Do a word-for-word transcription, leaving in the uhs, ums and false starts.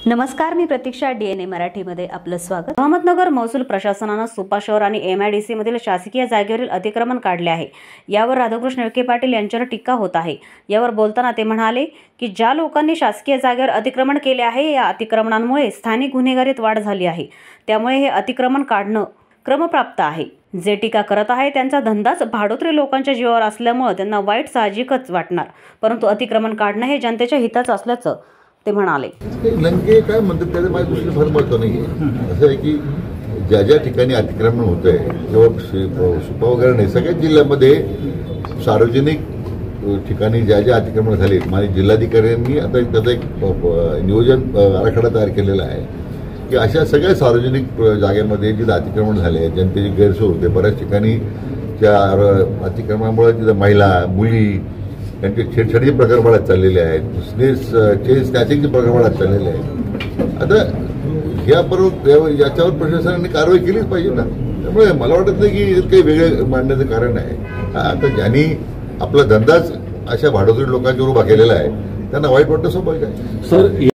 नमस्कार, मी प्रतीक्षा. डीएनए मराठीमध्ये आपलं स्वागत. अहमदनगर महसूल प्रशासनानं सुपा शहर आणि एमआयडीसी मधील शासकीय जागेवरील अतिक्रमण काढले आहे. यावर राधाकृष्ण विखे पाटील यांच्यावर टीका होत आहे. यावर बोलताना ते म्हणाले की ज्या लोकांनी शासकीय जागेवर अतिक्रमण केले आहे, या अतिक्रमणांमुळे स्थानिक गुन्हेगारीत वाढ झाली आहे. त्यामुळे हे अतिक्रमण काढणं क्रमप्राप्त आहे. जे टीका करत आहे त्यांचा धंदाच भाडोत्री लोकांच्या जीवावर असल्यामुळे त्यांना वाईट साहजिकच वाटणार, परंतु अतिक्रमण काढणं हे जनतेच्या हिताचं असल्याचं ते म्हणाले. लंके काय म्हणतात त्याचं माझ्या दृष्टीने फार महत्त्व नाही आहे. असं आहे की ज्या ज्या ठिकाणी अतिक्रमण होतं आहे किंवा सुपा वगैरे नाही, सगळ्याच जिल्ह्यामध्ये सार्वजनिक ठिकाणी ज्या ज्या अतिक्रमण झाले, माझ्या जिल्हाधिकाऱ्यांनी आता त्याचा एक नियोजन आराखडा तयार केलेला आहे की अशा सगळ्या सार्वजनिक जागेमध्ये जिथं अतिक्रमण झाले आहे, जनतेची गैरसोय होते. बऱ्याच ठिकाणी त्या अतिक्रमणामुळे तिथं महिला, मुली त्यांचे छेडछाडीचे प्रकार वाढत चाललेले आहेत. स्नेस चेन स्नॅचिंगचे प्रकार वाढत चाललेले आहेत. आता याबरोबर याच्यावर प्रशासनाने कारवाई केलीच पाहिजे ना. त्यामुळे मला वाटत नाही की काही वेगळं मांडण्याचं कारण आहे. आता ज्यांनी आपला धंदाच अशा भाडोत्री लोकांच्यावर उभा केलेला आहे त्यांना वाईट वाटतं स्वाभाविक आहे. सर